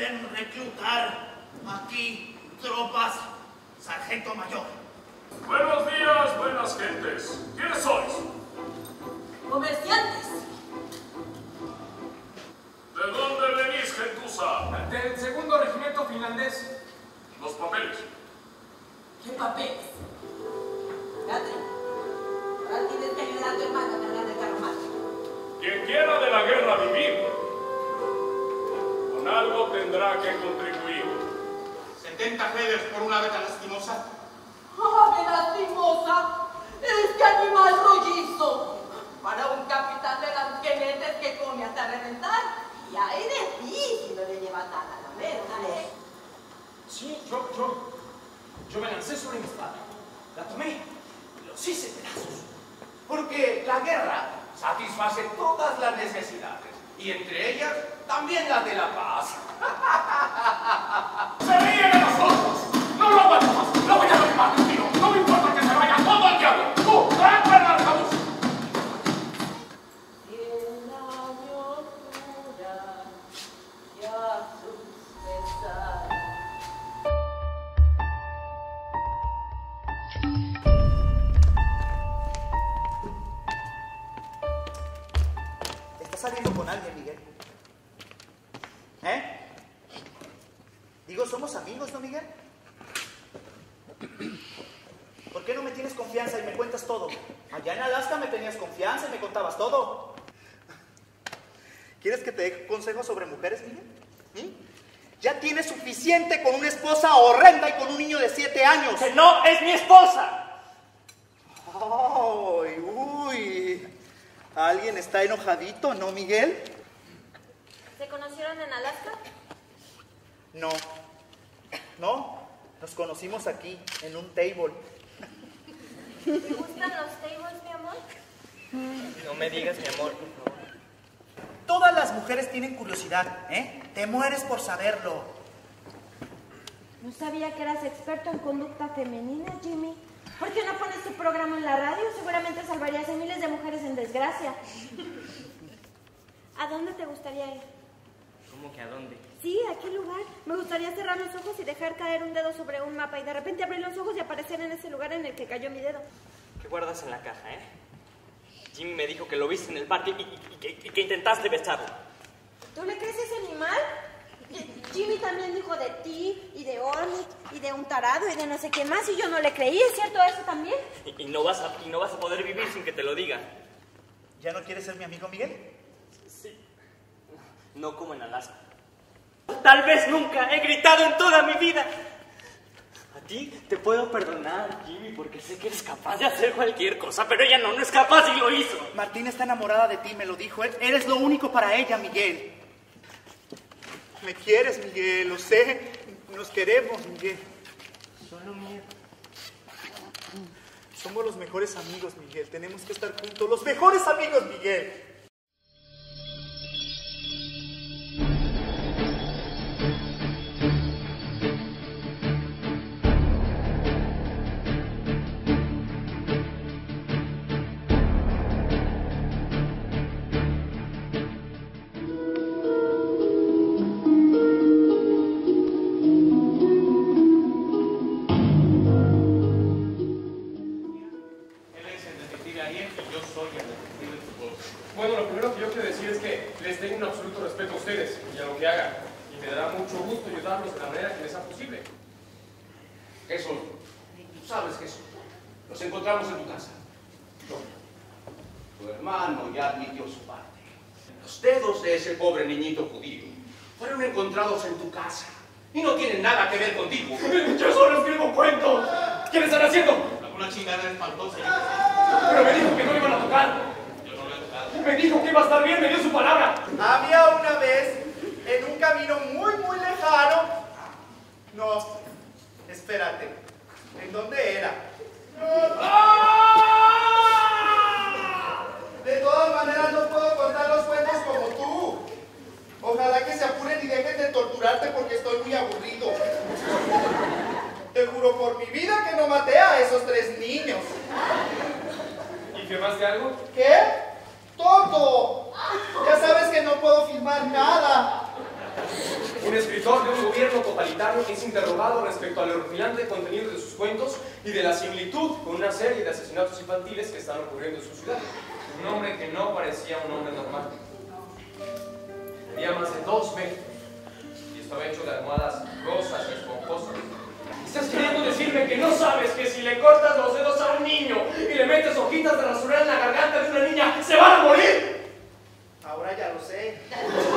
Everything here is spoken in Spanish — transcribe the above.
pueden reclutar aquí tropas, sargento mayor. Buenos días, buenas gentes. ¿Quiénes sois? Comerciantes. ¿De dónde venís, gentuza? Del segundo regimiento finlandés. Los papeles. ¿Qué papeles? Catherine, ahora tienes que ayudar a tu hermano a cargar el carro mágico. Quien quiera de la guerra vivir, con algo tendrá que contribuir. 70 fedes por una beta lastimosa. ¡Ave lastimosa! ¡Este animal rollizo! Para un capitán de las jinetes que come hasta reventar. Y hay de ti si no le llevas nada a la mesa, ¿eh? Sí, yo me lancé sobre mi espada. La tomé y los hice pedazos. Porque la guerra satisface todas las necesidades, y entre ellas también las de la paz. ¡Se ríen de nosotros! ¡No lo aguanto más! ¡Lo voy a derribar de un tiro! ¡No me importa que se vaya todo al diablo! ¡Tú, trae el arcabuz! En la locura y a sus pesares. ¿Estás saliendo con alguien, Miguel? ¿Eh? Digo, somos amigos, ¿no, Miguel? ¿Por qué no me tienes confianza y me cuentas todo? Allá en Alaska me tenías confianza y me contabas todo. ¿Quieres que te dé consejos sobre mujeres, Miguel? Ya tienes suficiente con una esposa horrenda y con un niño de 7 años. ¡Que no es mi esposa! ¡Ay, uy! Alguien está enojadito, ¿no, Miguel? ¿Se conocieron en Alaska? No. No, nos conocimos aquí, en un table. ¿Te gustan los tables, mi amor? No me digas, mi amor, por favor. Todas las mujeres tienen curiosidad, ¿eh? Te mueres por saberlo. No sabía que eras experto en conducta femenina, Jimmy. ¿Por qué no pones tu programa en la radio? Seguramente salvarías a miles de mujeres en desgracia. ¿A dónde te gustaría ir? ¿Cómo que a dónde? Sí, ¿a qué lugar? Me gustaría cerrar los ojos y dejar caer un dedo sobre un mapa y de repente abrir los ojos y aparecer en ese lugar en el que cayó mi dedo. ¿Qué guardas en la caja, eh? Jimmy me dijo que lo viste en el parque y que intentaste besarlo. ¿Tú le crees a ese animal? Jimmy también dijo de ti y de Ornick y de un tarado y de no sé qué más y yo no le creí, ¿es cierto eso también? Y no vas a poder vivir sin que te lo diga. ¿Ya no quieres ser mi amigo, Miguel? Sí. No como en Alaska. Tal vez nunca he gritado en toda mi vida. A ti te puedo perdonar, Jimmy, porque sé que eres capaz de hacer cualquier cosa, pero ella no es capaz y lo hizo. Martín está enamorada de ti, me lo dijo. Eres lo único para ella, Miguel. Me quieres, Miguel, lo sé. Nos queremos, Miguel. Solo miedo. Somos los mejores amigos, Miguel. Tenemos que estar juntos. Los mejores amigos, Miguel. Bueno, lo primero que yo quiero decir es que les tengo un absoluto respeto a ustedes y a lo que hagan. Y me dará mucho gusto ayudarlos de la manera que les sea posible. Eso, tú sabes que eso. Nos encontramos en tu casa. Tu hermano ya admitió su parte. Los dedos de ese pobre niñito judío fueron encontrados en tu casa y no tienen nada que ver contigo. Yo solo escribo cuentos. ¿Qué le están haciendo? Alguna chingada espantosa. Pero me dijo que no iban a tocar. Yo no lo he tocado. Me dijo que iba a estar bien, me dio su palabra. Había una vez, en un camino muy, muy lejano. No, espérate. ¿En dónde era? De todas maneras, no puedo contar los cuentos como tú. Ojalá que se apuren y dejen de torturarte porque estoy muy aburrido. Te juro por mi vida que no maté a esos 3 niños. ¿Y firmaste algo? ¿Qué? ¡Todo! Ya sabes que no puedo filmar nada. Un escritor de un gobierno totalitario es interrogado respecto al horripilante contenido de sus cuentos y de la similitud con una serie de asesinatos infantiles que están ocurriendo en su ciudad. Un hombre que no parecía un hombre normal. Tenía más de 2 metros y estaba hecho de almohadas rosas y esponjosas. ¿Estás queriendo decirme que no sabes que si le cortas los dedos a un niño y le metes hojitas de rasurar en la garganta de una niña, se van a morir? Ahora ya lo sé.